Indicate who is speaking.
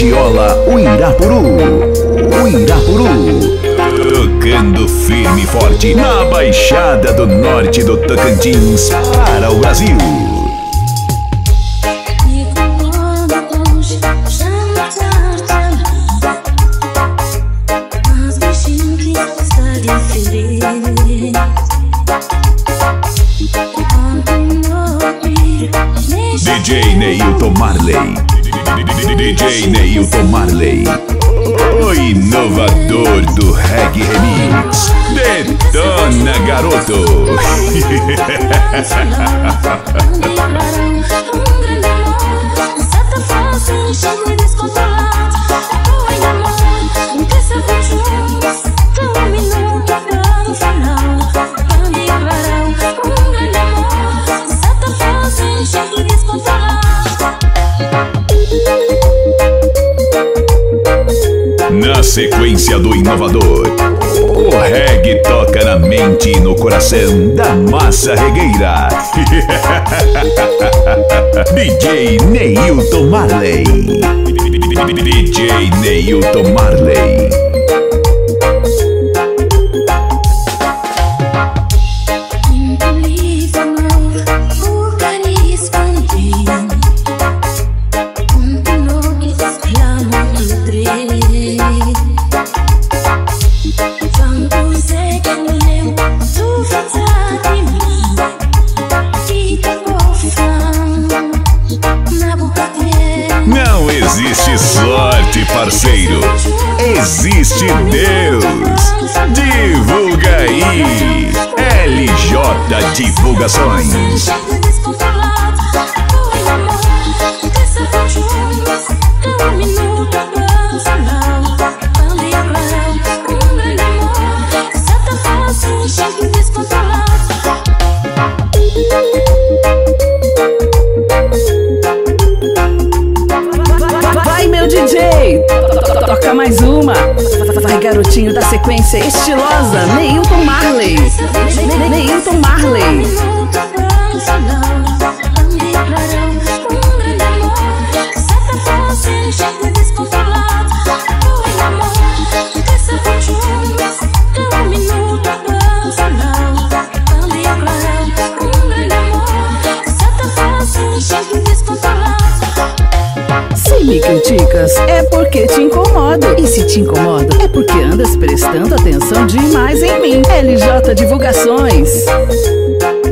Speaker 1: Radiola Uirapuru. Tocando firme e forte na Baixada do Norte do Tocantins para o Brasil. DJ Neilton Marley. DJ Neilton Marley, o inovador do reggae remix. Detona, garoto. Na sequência do inovador, o reggae toca na mente e no coração da massa regueira. DJ Neilton Marley. DJ Neilton Marley. Não existe sorte, parceiro. Existe Deus. Divulga aí. LJ Divulgações.
Speaker 2: Vai, meu DJ, toca mais uma. Vai, garotinho da sequência estilosa, Neilton Marley. Neilton Marley. Se me criticas, é porque te incomodo. E se te incomodo, é porque andas prestando atenção demais em mim. LJ Divulgações.